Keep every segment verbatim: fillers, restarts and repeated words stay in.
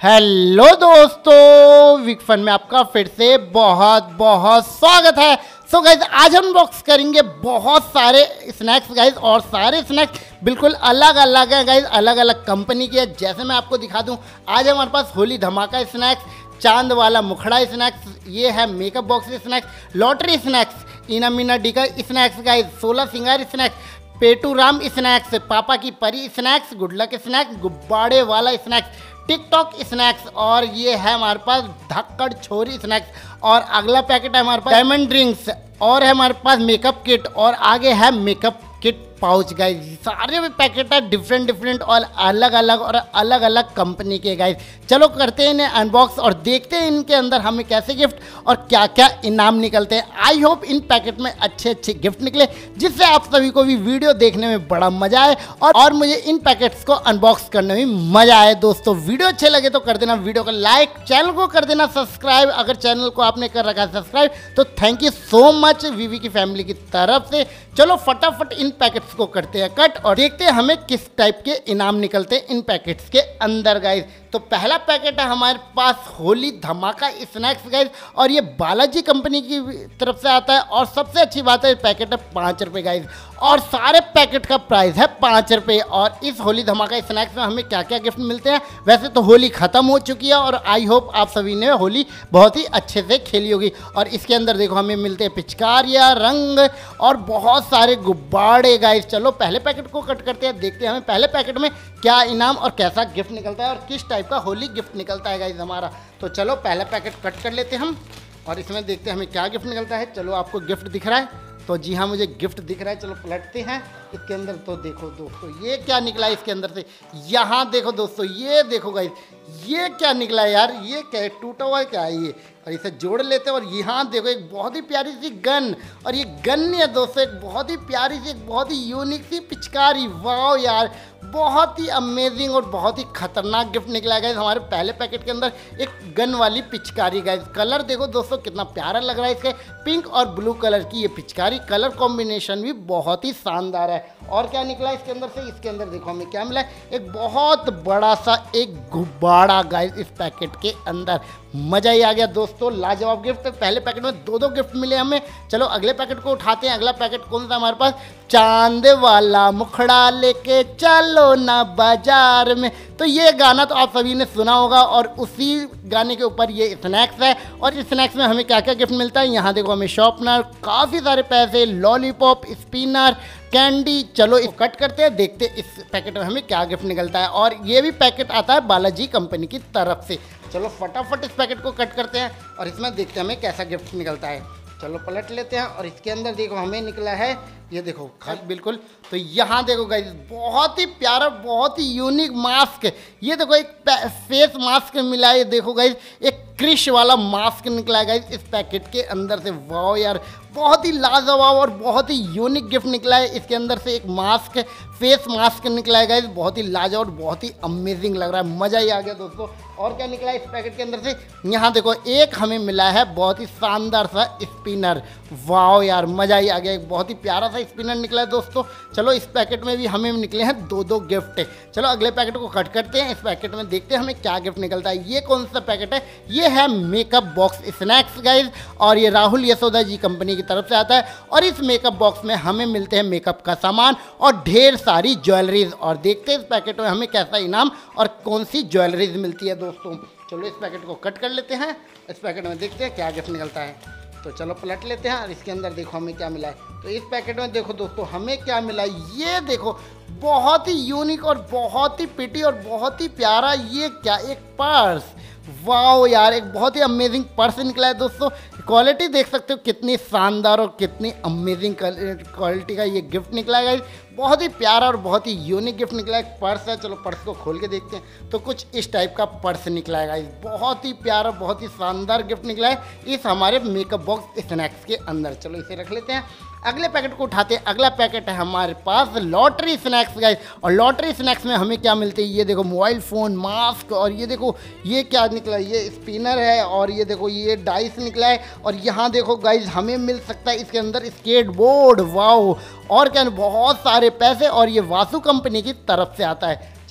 Hello दोस्तों, Wick fun में आपका फिर से बहुत बहुत स्वागत है। सो गाइज आज हम बॉक्स करेंगे बहुत सारे स्नैक्स गाइज, और सारे स्नैक्स बिल्कुल अलग अलग हैं गाइज, अलग अलग कंपनी के। जैसे मैं आपको दिखा दूं, आज हमारे पास होली धमाका स्नैक्स, चांद वाला मुखड़ा स्नैक्स, ये है makeup box snacks, lottery snacks, इना मीना डी का स्नैक्स गाइज, सोलह सिंगार स्नैक्स, पेटू राम स्नैक्स, पापा की परी स्नैक्स, गुड लक स्नैक्स, गुब्बारे वाला स्नैक्स, टिकटॉक स्नैक्स, और ये है हमारे पास धक्कड़ छोरी स्नैक्स, और अगला पैकेट है हमारे पास डायमंड ड्रिंक्स, और है हमारे पास मेकअप किट, और आगे है मेकअप किट पाउच गाइज। सारे भी पैकेट है डिफरेंट डिफरेंट और अलग अलग और अलग अलग कंपनी के गाइज। चलो करते हैं इन्हें अनबॉक्स और देखते हैं इनके अंदर हमें कैसे गिफ्ट और क्या क्या इनाम निकलते हैं। आई होप इन पैकेट में अच्छे अच्छे गिफ्ट निकले, जिससे आप सभी को भी वीडियो देखने में बड़ा मजा आए और, और मुझे इन पैकेट्स को अनबॉक्स करने में मजा आए। दोस्तों वीडियो अच्छे लगे तो कर देना वीडियो को लाइक, चैनल को कर देना सब्सक्राइब। अगर चैनल को आपने कर रखा है सब्सक्राइब तो थैंक यू सो मच वीवी की फैमिली की तरफ से। चलो फटाफट इन पैकेट्स को करते हैं कट और देखते हैं हमें किस टाइप के इनाम निकलते हैं इन पैकेट्स के अंदर गाइज। तो पहला पैकेट है हमारे पास होली धमाका स्नैक्स गाइज, और ये बालाजी कंपनी की तरफ से आता है, और सबसे अच्छी बात है पैकेट है पाँच रुपये गाइज, और सारे पैकेट का प्राइस है पाँच रुपये। और इस होली धमाका स्नैक्स में हमें क्या क्या गिफ्ट मिलते हैं, वैसे तो होली ख़त्म हो चुकी है और आई होप आप सभी ने होली बहुत ही अच्छे से खेली होगी। और इसके अंदर देखो हमें मिलते हैं पिचकारियाँ, रंग और बहुत सारे गुब्बारे गाइज। चलो पहले पैकेट को कट करते हैं, देखते हैं हमें पहले पैकेट में क्या इनाम और कैसा गिफ्ट निकलता है और किस टाइप का होली गिफ्ट निकलता है गाइज हमारा। तो चलो पहला पैकेट कट कर लेते हैं हम और इसमें देखते हैं हमें क्या गिफ्ट निकलता है। चलो आपको गिफ्ट दिख रहा है? तो जी हाँ, मुझे गिफ्ट दिख रहा है। चलो पलटते हैं इसके अंदर। तो देखो दोस्तों ये क्या निकला है इसके अंदर से, यहाँ देखो दोस्तों, ये देखो गाइस, ये क्या निकला है यार, ये क्या टूटा हुआ है क्या है ये, और इसे जोड़ लेते हैं। और यहाँ देखो एक बहुत ही प्यारी सी गन, और ये गन नहीं है दोस्तों, एक बहुत ही प्यारी सी, एक बहुत ही यूनिक सी पिचकारी। वाह यार, बहुत ही अमेजिंग और बहुत ही खतरनाक गिफ्ट निकला गाइस हमारे पहले पैकेट के अंदर, एक गन वाली पिचकारी गाइस। कलर देखो दोस्तों कितना प्यारा लग रहा है, इसके पिंक और ब्लू कलर की ये पिचकारी, कलर कॉम्बिनेशन भी बहुत ही शानदार है। और क्या निकला इसके अंदर से, इसके अंदर देखो हमें क्या मिला है, एक बहुत बड़ा सा एक गुब्बारा गाइस इस पैकेट के अंदर। मजा ही आ गया दोस्तों, लाजवाब गिफ्ट। पहले पैकेट में दो दो गिफ्ट मिले हमें। चलो अगले पैकेट को उठाते हैं। अगला पैकेट कौन सा हमारे पास, चांद वाला मुखड़ा लेके चलो ना बाजार में। तो ये गाना तो आप सभी ने सुना होगा, और उसी गाने के ऊपर ये स्नैक्स है। और इस स्नैक्स में हमें क्या क्या गिफ्ट मिलता है, यहाँ देखो हमें शॉर्पनर, काफ़ी सारे पैसे, लॉलीपॉप, स्पिनर, कैंडी। चलो इस कट करते हैं, देखते हैं इस पैकेट में हमें क्या गिफ्ट निकलता है। और ये भी पैकेट आता है बालाजी कंपनी की तरफ से। चलो फटाफट इस पैकेट को कट करते हैं और इसमें देखते हैं हमें कैसा गिफ्ट निकलता है। चलो पलट लेते हैं और इसके अंदर देखो हमें निकला है, ये देखो खत बिल्कुल। तो यहाँ देखो गाइस बहुत ही प्यारा, बहुत ही यूनिक मास्क, ये देखो एक फेस मास्क मिला है। ये देखो गाइस एक क्रिश वाला मास्क निकला है गाइस इस पैकेट के अंदर से। वाह यार, बहुत ही लाजवाब और बहुत ही यूनिक गिफ्ट निकला है। इसके अंदर से एक मास्क, फेस मास्क निकला है गाइस, बहुत ही लाजवाब, बहुत ही अमेजिंग लग रहा है, मज़ा ही आ गया दोस्तों। और क्या निकला है इस पैकेट के अंदर से, यहाँ देखो एक हमें मिला है बहुत ही शानदार सा स्पिनर। वाह यार, मज़ा ही आ गया, एक बहुत ही प्यारा सा स्पिनर निकला है दोस्तों। चलो इस पैकेट में भी हमें निकले हैं दो दो गिफ्ट। चलो अगले पैकेट को कट करते हैं, इस पैकेट में देखते हैं हमें क्या गिफ्ट निकलता है। ये कौन सा पैकेट है, ये है मेकअप बॉक्स स्नैक्स गाइज, और ये राहुल यशोदा जी कंपनी की तरफ से आता है। और इस मेकअप बॉक्स में हमें मिलते हैं मेकअप का सामान और ढेर सारी ज्वेलरीज। और देखते हैं इस पैकेट में हमें कैसा इनाम और कौन सी ज्वेलरीज मिलती है दोस्तों। चलो इस पैकेट को कट कर लेते हैं, इस पैकेट में देखते हैं क्या गिफ्ट निकलता है। तो चलो पलट लेते हैं और इसके अंदर देखो हमें क्या मिला है। तो इस पैकेट में देखो दोस्तों हमें क्या मिला है, ये देखो बहुत ही यूनिक और बहुत ही पिटी और बहुत ही प्यारा, ये क्या, एक पर्स। वाह यार, एक बहुत ही अमेजिंग पर्स निकला है दोस्तों। क्वालिटी देख सकते हो कितनी शानदार और कितनी अमेजिंग क्वालिटी का ये गिफ्ट निकला है। बहुत ही प्यारा और बहुत ही यूनिक गिफ्ट निकला है, पर्स है। चलो पर्स को खोल के देखते हैं। तो कुछ इस टाइप का पर्स निकला है गाइस, बहुत ही प्यारा, बहुत ही शानदार गिफ्ट निकला है इस हमारे मेकअप बॉक्स स्नैक्स के अंदर। चलो इसे रख लेते हैं। अगले पैकेट को उठाते हैं। अगला पैकेट है हमारे पास लॉटरी स्नैक्स गाइस, और लॉटरी स्नैक्स में हमें क्या मिलते हैं, ये देखो मोबाइल फ़ोन, मास्क, और ये देखो ये क्या निकला है, ये स्पिनर है, और ये देखो ये डाइस निकला है। और यहाँ देखो गाइस हमें मिल सकता है इसके अंदर स्केट बोर्ड। वाओ, और क्या बहुत सारे पैसे, और ये वासु कंपनी की तरफ से आता है।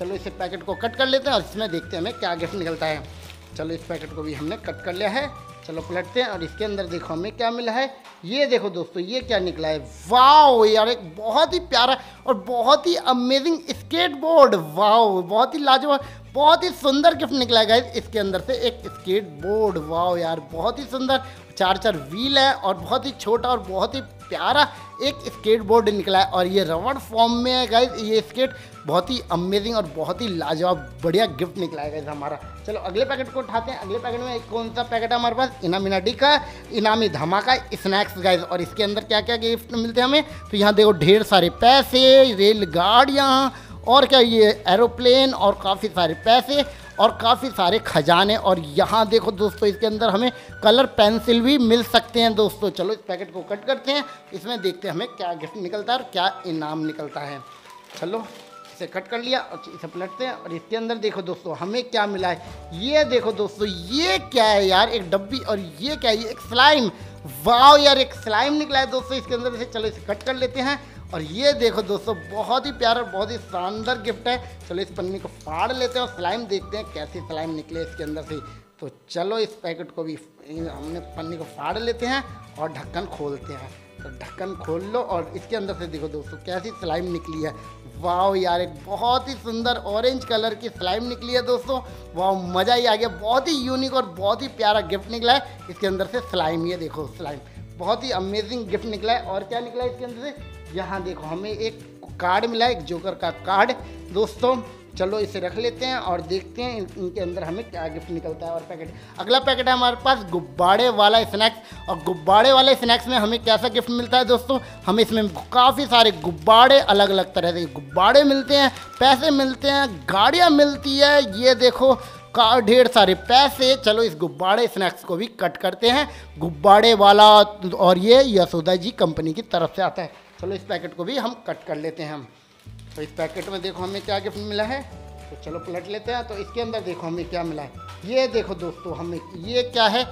चलो इसे पैकेट को कट कर लेते हैं और इसमें देखते हैं हमें क्या गिफ्ट निकलता है। चलो इस पैकेट को भी हमने कट कर लिया है। चलो पलटते हैं और इसके अंदर देखो हमें क्या मिला है। ये देखो दोस्तों ये क्या निकला है। वाओ यार, एक बहुत ही प्यारा और बहुत ही अमेजिंग स्केटबोर्ड। वाओ, बहुत ही लाजवाब, बहुत ही सुंदर गिफ्ट निकला है गाइस। इसके अंदर से एक स्केटबोर्ड। वाओ यार, बहुत ही सुंदर, चार चार व्हील है और बहुत ही छोटा और बहुत ही प्यारा एक स्केटबोर्ड निकला है और ये रबड़ फॉर्म में है गाइस। ये स्केट बहुत ही अमेजिंग और बहुत ही लाजवाब बढ़िया गिफ्ट निकला है गाइस हमारा। चलो अगले पैकेट को उठाते हैं। अगले पैकेट में कौन सा पैकेट है हमारे पास? इनामिनाटी का इनामी धमाका स्नैक्स गाइस। और इसके अंदर क्या क्या गिफ्ट मिलते हैं हमें, तो यहाँ देखो ढेर सारे पैसे, रेलगाड़ियाँ और क्या ये एरोप्लेन और काफ़ी सारे पैसे और काफ़ी सारे खजाने। और यहाँ देखो दोस्तों इसके अंदर हमें कलर पेंसिल भी मिल सकते हैं दोस्तों। चलो इस पैकेट को कट करते हैं, इसमें देखते हैं हमें क्या गिफ्ट निकलता है और क्या इनाम निकलता है। चलो इसे कट कर लिया और इसे पलटते हैं और इसके अंदर देखो दोस्तों हमें क्या मिला है। ये देखो दोस्तों ये क्या है यार, एक डब्बी। और ये क्या है? ये एक स्लाइम। वाह यार, एक स्लाइम निकला है दोस्तों इसके अंदर से। चलो इसे कट कर लेते हैं और ये देखो दोस्तों बहुत ही प्यारा बहुत ही शानदार गिफ्ट है। चलो इस पन्नी को फाड़ लेते हैं और स्लाइम देखते हैं कैसी स्लाइम निकले इसके अंदर से। तो चलो इस पैकेट को भी हमने पन्नी को फाड़ लेते हैं और ढक्कन खोलते हैं। तो ढक्कन खोल लो और इसके अंदर से देखो दोस्तों कैसी स्लाइम निकली है। वाह यार, एक बहुत ही सुंदर ऑरेंज कलर की स्लाइम निकली है दोस्तों। वाह, मज़ा ही आ गया। बहुत ही यूनिक और बहुत ही प्यारा गिफ्ट निकला है इसके अंदर से स्लाइम। ये देखो स्लाइम बहुत ही अमेजिंग गिफ्ट निकला है। और क्या निकला है इसके अंदर से? यहाँ देखो हमें एक कार्ड मिला है, एक जोकर का कार्ड दोस्तों। चलो इसे रख लेते हैं और देखते हैं इनके अंदर हमें क्या गिफ्ट निकलता है। और पैकेट अगला पैकेट है हमारे पास गुब्बारे वाला स्नैक्स। और गुब्बारे वाले स्नैक्स में हमें कैसा गिफ्ट मिलता है दोस्तों? हमें इसमें काफ़ी सारे गुब्बारे, अलग अलग तरह के गुब्बारे मिलते हैं, पैसे मिलते हैं, गाड़ियाँ मिलती है। ये देखो का ढेर सारे पैसे। चलो इस गुब्बारे स्नैक्स को भी कट करते हैं। गुब्बारे वाला और ये यशोदा जी कंपनी की तरफ से आता है। चलो इस पैकेट को भी हम कट कर लेते हैं हम। तो इस पैकेट में देखो हमें क्या गिफ्ट मिला है। तो चलो पलट लेते हैं। तो इसके अंदर देखो हमें क्या मिला है। ये देखो दोस्तों हमें ये क्या है,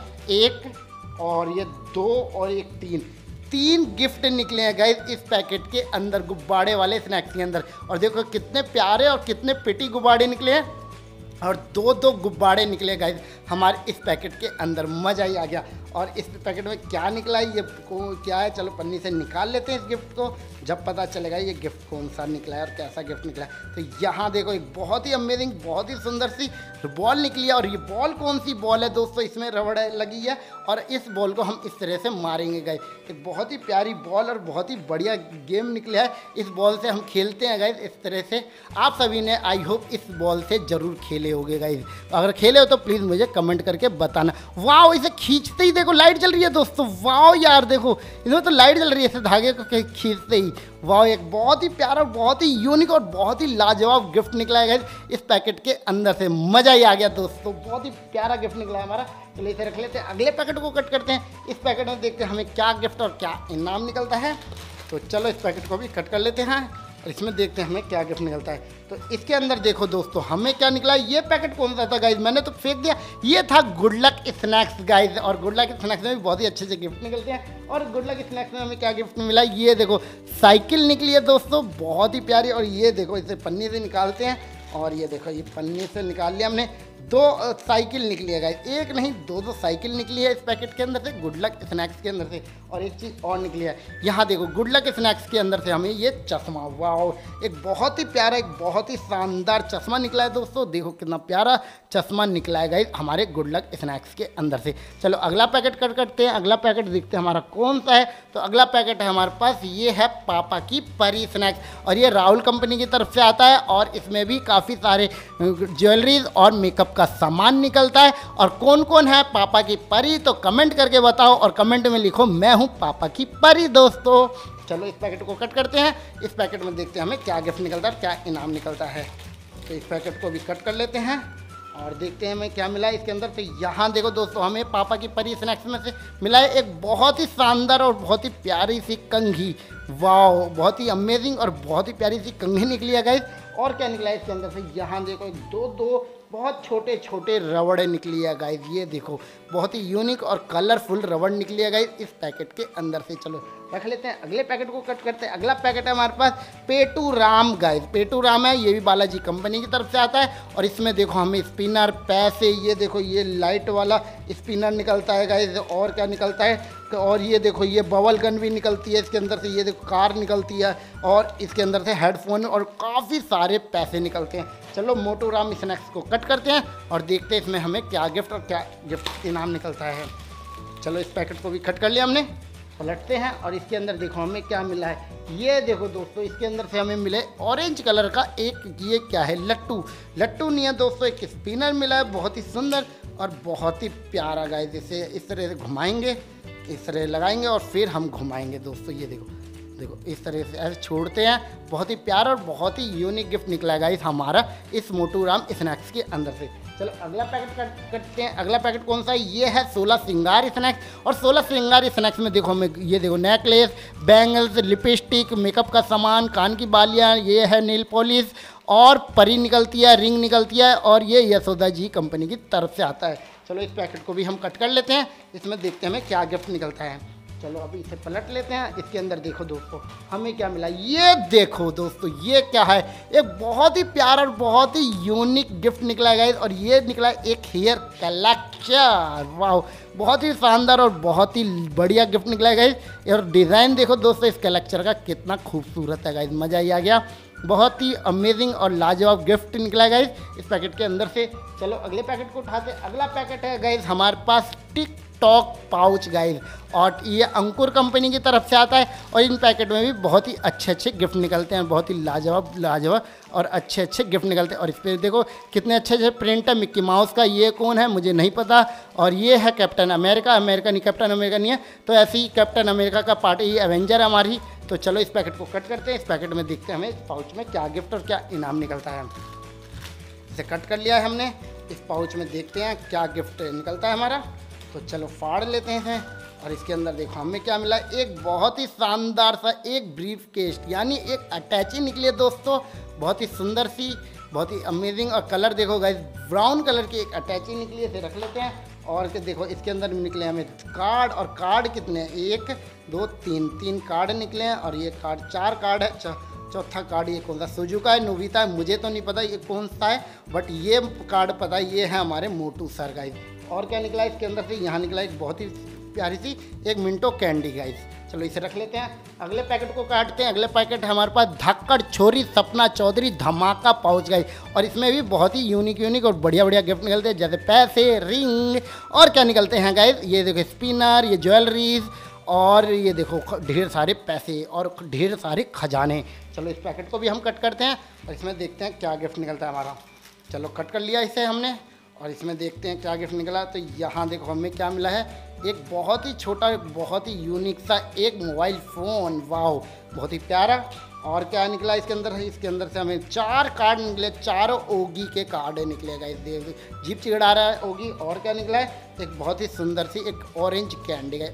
एक और ये दो और एक तीन तीन गिफ्ट निकले हैं गाइस इस पैकेट के अंदर गुब्बारे वाले स्नैक्स के अंदर। और देखो कितने प्यारे और कितने पिटी गुब्बारे निकले हैं और दो दो गुब्बारे निकले गाइस हमारे इस पैकेट के अंदर। मज़ा ही आ गया। और इस पैकेट में क्या निकला है ये को क्या है, चलो पन्नी से निकाल लेते हैं इस गिफ्ट को, जब पता चलेगा ये गिफ्ट कौन सा निकला है और कैसा गिफ्ट निकला है। तो यहाँ देखो एक बहुत ही अमेजिंग बहुत ही सुंदर सी बॉल निकली है। और ये बॉल कौन सी बॉल है दोस्तों? इसमें रबड़ लगी है और इस बॉल को हम इस तरह से मारेंगे गाइस। एक बहुत ही प्यारी बॉल और बहुत ही बढ़िया गेम निकला है। इस बॉल से हम खेलते हैं गाइस इस तरह से। आप सभी ने आई होप इस बॉल से ज़रूर खेले होगे गाइस। अगर खेले हो तो प्लीज़ मुझे कमेंट करके बताना। वाह, इसे खींचते ही देखो लाइट जल रही है दोस्तों। वाह यार देखो इसमें तो लाइट जल रही है इसे धागे को खींचते ही। वाह, एक बहुत ही प्यारा बहुत ही यूनिक और बहुत ही लाजवाब गिफ्ट निकला है गाइस इस पैकेट के अंदर से। मज़ा ही आ गया दोस्तों, बहुत ही प्यारा गिफ्ट निकला है हमारा। चलिए इसे रख लेते हैं, अगले पैकेट को कट करते हैं। इस पैकेट में देखते हैं हमें क्या गिफ्ट और क्या इनाम निकलता है। तो चलो इस पैकेट को भी कट कर लेते हैं और इसमें देखते हैं हमें क्या गिफ्ट निकलता है। तो इसके अंदर देखो दोस्तों हमें क्या निकला है। ये पैकेट कौन सा था गाइज? मैंने तो फेंक दिया। ये था गुड लक स्नैक्स गाइज। और गुड लक स्नैक्स में भी बहुत ही अच्छे अच्छे गिफ्ट निकलते हैं। और गुड लक स्नैक्स में हमें क्या गिफ्ट मिला, ये देखो साइकिल निकली है दोस्तों, बहुत ही प्यारी। और ये देखो इसे पन्नी से निकालते हैं और ये देखो ये पन्नी से निकाल लिया हमने। दो साइकिल निकली है गाइस, एक नहीं दो दो साइकिल निकली है इस पैकेट के अंदर से गुड लक स्नैक्स के अंदर से। और एक चीज़ और निकली है, यहाँ देखो गुड लक स्नैक्स के अंदर से हमें ये चश्मा, वाह एक बहुत ही प्यारा एक बहुत ही शानदार चश्मा निकला है दोस्तों। देखो कितना प्यारा चश्मा निकला है गाइस हमारे गुड लक स्नैक्स के अंदर से। चलो अगला पैकेट कट करते हैं। अगला पैकेट देखते हैं हमारा कौन सा है। तो अगला पैकेट है हमारे पास, ये है पापा की परी स्नैक्स। और ये राहुल कंपनी की तरफ से आता है और इसमें भी काफ़ी सारे ज्वेलरीज और मेकअप का सामान निकलता है। और कौन कौन है पापा की परी, तो कमेंट करके बताओ और कमेंट में लिखो मैं हूं पापा की परी दोस्तों। चलो इस पैकेट को कट करते हैं। इस पैकेट में देखते हैं हमें क्या गिफ्ट निकलता है, क्या इनाम निकलता है। तो इस पैकेट को भी कट कर लेते हैं और देखते हैं हमें क्या मिला है इसके अंदर। तो यहाँ देखो दोस्तों हमें पापा की परी स्नैक्स में से मिला है एक बहुत ही शानदार और बहुत ही प्यारी सी कंघी। वाह, बहुत ही अमेजिंग और बहुत ही प्यारी सी कंघी निकली है गाइस। और क्या निकला है इसके अंदर से, यहाँ देखो दो दो बहुत छोटे छोटे रबड़े निकली है गाइज, ये देखो बहुत ही यूनिक और कलरफुल रबड़ निकली है गाइज इस पैकेट के अंदर से। चलो रख लेते हैं, अगले पैकेट को कट करते हैं। अगला पैकेट है हमारे पास पेटू राम गाइज, पेटू राम है, ये भी बालाजी कंपनी की तरफ से आता है। और इसमें देखो हमें स्पिनर, पैसे, ये देखो ये लाइट वाला स्पिनर निकलता है गाइज, और क्या निकलता है, और ये देखो ये बबल गन भी निकलती है इसके अंदर से, ये देखो कार निकलती है, और इसके अंदर से हेडफोन और काफ़ी सारे पैसे निकलते हैं। चलो मोटू राम स्नैक्स को कट करते हैं और देखते हैं इसमें हमें क्या गिफ्ट और क्या गिफ्ट इनाम निकलता है। चलो इस पैकेट को भी कट कर लिया हमने, पलटते हैं और इसके अंदर देखो हमें क्या मिला है। ये देखो दोस्तों, इसके अंदर से हमें मिले ऑरेंज कलर का एक, ये क्या है, लट्टू, लट्टू नहीं है दोस्तों, एक स्पिनर मिला है बहुत ही सुंदर और बहुत ही प्यारा गाइस। इसे इस तरह से घुमाएंगे, इस तरह लगाएंगे और फिर हम घुमाएंगे दोस्तों, ये देखो देखो इस तरह से ऐसे छोड़ते हैं। बहुत ही प्यारा और बहुत ही यूनिक गिफ्ट निकला है गाइस हमारा इस मोटू राम स्नैक्स के अंदर से। चलो अगला पैकेट कट करते हैं। अगला पैकेट कौन सा है, ये है सोलह श्रृंगार स्नैक्स। और सोलह श्रृंगार स्नैक्स में देखो हमें ये देखो नेकलेस, बैंगल्स, लिपस्टिक, मेकअप का सामान, कान की बालियाँ, ये है नेल पॉलिश और परी निकलती है, रिंग निकलती है, और ये यशोदा जी कंपनी की तरफ से आता है। चलो इस पैकेट को भी हम कट कर लेते हैं, इसमें देखते हैं हमें क्या गिफ्ट निकलता है। चलो अभी इसे पलट लेते हैं। इसके अंदर देखो दोस्तों हमें क्या मिला, ये देखो दोस्तों ये क्या है, एक बहुत ही प्यारा और बहुत ही यूनिक गिफ्ट निकला है गाइस, और ये निकला है एक हेयर कलेक्टर। वाह, बहुत ही शानदार और बहुत ही बढ़िया गिफ्ट निकला है गाइस। और डिज़ाइन देखो दोस्तों इस कलेक्टर का कितना खूबसूरत है गाइस, मज़ा ही आ गया। बहुत ही अमेजिंग और लाजवाब गिफ्ट निकला है गाइस इस पैकेट के अंदर से। चलो अगले पैकेट को उठाते। अगला पैकेट है गाइस हमारे पास टिक टॉक पाउच गाइस, और ये अंकुर कंपनी की तरफ से आता है। और इन पैकेट में भी बहुत ही अच्छे अच्छे गिफ्ट निकलते हैं, बहुत ही लाजवाब लाजवाब और अच्छे अच्छे गिफ्ट निकलते हैं। और इस पर देखो कितने अच्छे अच्छे प्रिंट है मिक्की माउस का, ये कौन है मुझे नहीं पता। और ये है कैप्टन अमेरिका, अमेरिका नहीं कैप्टन अमेरिका नहीं है, तो ऐसे ही कैप्टन अमेरिका का पार्ट ये एवेंजर है हमारी। तो चलो इस पैकेट को कट करते हैं, इस पैकेट में देखते हैं हमें इस पाउच में क्या गिफ्ट और क्या इनाम निकलता है। इसे कट कर लिया है हमने, इस पाउच में देखते हैं क्या गिफ्ट निकलता है हमारा। तो चलो फाड़ लेते हैं इसे, और इसके अंदर देखो हमें क्या मिला, एक बहुत ही शानदार सा एक ब्रीफ केस यानी एक अटैची निकली है दोस्तों, बहुत ही सुंदर सी, बहुत ही अमेजिंग। और कलर देखो गाइस ब्राउन कलर की एक अटैची निकली है, इसे रख लेते हैं। और के देखो इसके अंदर निकले हमें कार्ड, और कार्ड कितने हैं, एक दो तीन तीन कार्ड निकले हैं, और ये कार्ड चार कार्ड है। चौथा कार्ड ये कौन सा, सुजुका है, नोबिता है, मुझे तो नहीं पता ये कौन सा है, बट ये कार्ड पता है ये है हमारे मोटू सर गाइस। और क्या निकला इसके अंदर से, यहाँ निकला एक बहुत ही प्यारी सी एक मिंटो कैंडी गाइस। चलो इसे रख लेते हैं, अगले पैकेट को काटते हैं। अगले पैकेट है हमारे पास धक्कड़ छोरी सपना चौधरी धमाका पाउच गाइस, और इसमें भी बहुत ही यूनिक यूनिक और बढ़िया बढ़िया गिफ्ट निकलते हैं, जैसे पैसे, रिंग, और क्या निकलते हैं गाइस, ये देखो स्पिनर, ये ज्वेलरीज, और ये देखो ढेर सारे पैसे और ढेर सारे खजाने। चलो इस पैकेट को भी हम कट करते हैं और इसमें देखते हैं क्या गिफ्ट निकलता है हमारा। चलो कट कर लिया इसे हमने, और इसमें देखते हैं क्या गिफ्ट निकला। तो यहाँ देखो हमें क्या मिला है, एक बहुत ही छोटा बहुत ही यूनिक सा एक मोबाइल फ़ोन। वाह, बहुत ही प्यारा। और क्या निकला इसके अंदर, इसके अंदर से हमें चार कार्ड निकले, चारों ओगी के कार्ड निकले गाइस, देख जीप चिड़ा रहा है ओगी। और क्या निकला है, एक बहुत ही सुंदर सी एक ऑरेंज कैंडी का,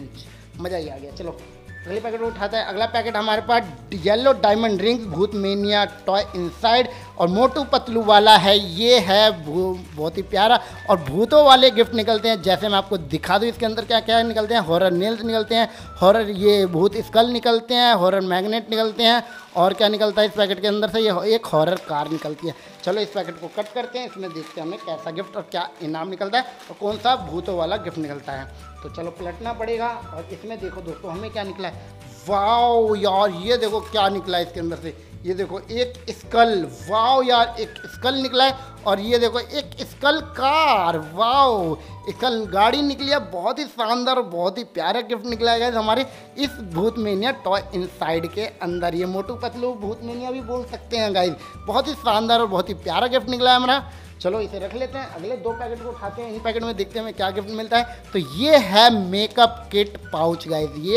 मज़ा ही आ गया। चलो अगले पैकेट उठाता है। अगला पैकेट हमारे पास येलो डायमंड रिंग्स भूत मेनिया टॉय इनसाइड और मोटू पतलू वाला है, ये है बहुत ही प्यारा। और भूतों वाले गिफ्ट निकलते हैं, जैसे मैं आपको दिखा दूँ इसके अंदर क्या क्या निकलते हैं। हॉरर नेल्स निकलते हैं, हॉरर ये भूत स्कल निकलते हैं, हॉरर मैग्नेट निकलते हैं, और क्या निकलता है इस पैकेट के अंदर से, ये एक हॉरर कार निकलती है। चलो इस पैकेट को कट करते हैं, इसमें देखते हैं हमें कैसा गिफ्ट और क्या इनाम निकलता है और कौन सा भूतों वाला गिफ्ट निकलता है। तो चलो पलटना पड़ेगा, और इसमें देखो दोस्तों हमें क्या निकला है। वाओ यार, ये देखो क्या निकला है इसके अंदर से, ये देखो एक स्कल। वाओ यार, एक स्कल निकला है, और ये देखो एक स्कल कार। वाओ, स्कल गाड़ी निकली है, बहुत ही शानदार और बहुत ही प्यारा गिफ्ट निकला है हमारे इस भूत मेनिया टॉय इनसाइड के अंदर। ये मोटू पतलू भूत मेनिया भी बोल सकते हैं गाइज, बहुत ही शानदार और बहुत ही प्यारा गिफ्ट निकला है हमारा। चलो इसे रख लेते हैं, अगले दो पैकेट को उठाते हैं, इन पैकेट में देखते हैं हमें क्या गिफ्ट मिलता है। तो ये है मेकअप किट पाउच गाइस, ये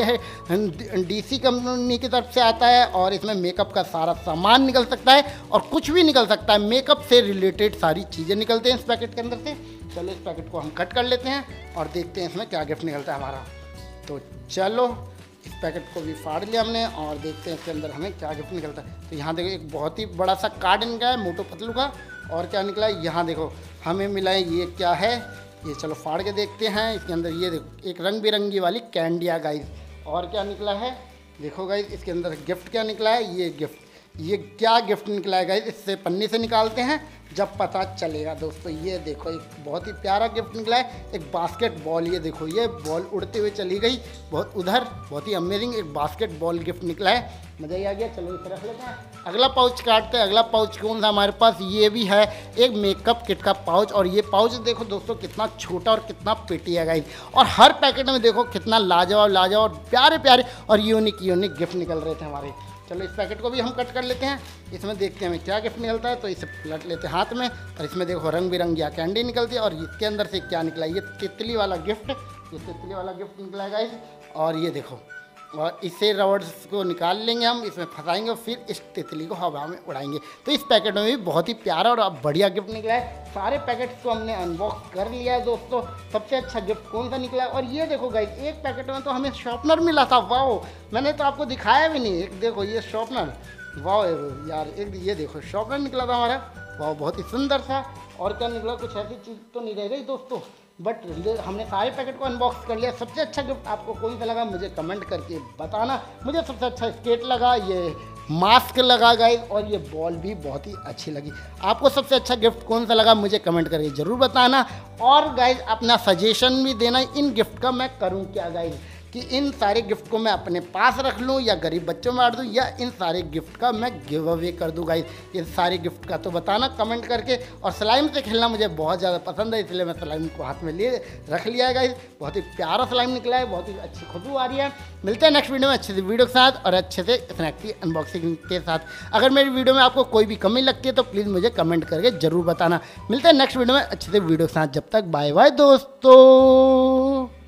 है डीसी कंपनी की तरफ से आता है, और इसमें मेकअप का सारा सामान निकल सकता है और कुछ भी निकल सकता है, मेकअप से रिलेटेड सारी चीज़ें निकलते हैं इस पैकेट के अंदर से। चलो इस पैकेट को हम कट कर लेते हैं और देखते हैं इसमें क्या गिफ्ट निकलता है हमारा। तो चलो इस पैकेट को भी फाड़ लिया हमने, और देखते हैं इसके अंदर हमें क्या गिफ्ट निकलता है। तो यहाँ देखो एक बहुत ही बड़ा सा कार्ड निकला है मोटू पतलू का, और क्या निकला है यहाँ देखो, हमें मिला है ये क्या है, ये चलो फाड़ के देखते हैं। इसके अंदर ये देखो एक रंग बिरंगी वाली कैंडिया गाइज। और क्या निकला है देखो गाइज, इसके अंदर गिफ्ट क्या निकला है, ये गिफ्ट, ये क्या गिफ्ट निकला है गाइज, इससे पन्नी से निकालते हैं जब पता चलेगा दोस्तों। ये देखो एक बहुत ही प्यारा गिफ्ट निकला है, एक बास्केट बॉल। ये देखो ये बॉल उड़ते हुए चली गई बहुत उधर, बहुत ही अमेजिंग एक बास्केट बॉल गिफ्ट निकला है, मज़ा ही आ गया। चलो इसे रख लेते हैं। अगला पाउच काटते हैं। अगला पाउच कौन सा हमारे पास, ये भी है एक मेकअप किट का पाउच। और ये पाउच देखो दोस्तों कितना छोटा और कितना पेटी है गाइस, और हर पैकेट में देखो कितना लाजवाब लाजवाब प्यारे प्यारे और यूनिक यूनिक गिफ्ट निकल रहे थे हमारे। चलो इस पैकेट को भी हम कट कर लेते हैं, इसमें देखते हैं हमें क्या गिफ्ट निकलता है। तो इसे पलट लेते हैं हाथ में, और इसमें देखो रंग बिरंगिया कैंडी निकलती है। और इसके अंदर से क्या निकला, ये तितली वाला गिफ्ट, ये तितली वाला गिफ्ट निकला है गाइस। और ये देखो, और इससे रबर्स को निकाल लेंगे हम, इसमें फंसाएंगे और फिर इस तितली को हवा में उड़ाएंगे। तो इस पैकेट में भी बहुत ही प्यारा और बढ़िया गिफ्ट निकला है। सारे पैकेट्स को हमने अनबॉक्स कर लिया है दोस्तों। सबसे अच्छा गिफ्ट कौन सा निकला है, और ये देखो गाइस एक पैकेट में तो हमें शॉर्पनर मिला था। वाओ, मैंने तो आपको दिखाया भी नहीं। एक देखो ये शॉर्पनर, वाओ यार, एक ये देखो शॉर्पनर निकला था हमारा, वाओ बहुत ही सुंदर सा। और क्या निकला, कुछ ऐसी चीज़ तो नहीं रह गई दोस्तों, बट हमने सारे पैकेट को अनबॉक्स कर लिया। सबसे अच्छा गिफ्ट आपको कौन सा लगा मुझे कमेंट करके बताना। मुझे सबसे अच्छा स्केट लगा, ये मास्क लगा गाइस, और ये बॉल भी बहुत ही अच्छी लगी। आपको सबसे अच्छा गिफ्ट कौन सा लगा मुझे कमेंट करके ज़रूर बताना। और गाइस अपना सजेशन भी देना इन गिफ्ट का मैं करूँ क्या गाइस, कि इन सारे गिफ्ट को मैं अपने पास रख लूँ या गरीब बच्चों में बांट दूँ, या इन सारे गिफ्ट का मैं गिव अवे कर दूँ गाइस। इन सारे गिफ्ट का तो बताना कमेंट करके। और स्लाइम से खेलना मुझे बहुत ज़्यादा पसंद है, इसलिए मैं स्लाइम को हाथ में लिए रख लिया है गाइस। बहुत ही प्यारा स्लाइम निकला है, बहुत ही अच्छी खुशबू आ रही है। मिलते हैं नेक्स्ट वीडियो में अच्छे से वीडियो के साथ और अच्छे से स्नैक की अनबॉक्सिंग के साथ। अगर मेरी वीडियो में आपको कोई भी कमी लगती है तो प्लीज़ मुझे कमेंट करके ज़रूर बताना। मिलते हैं नेक्स्ट वीडियो में अच्छे से वीडियो के साथ, जब तक बाय बाय दोस्तों।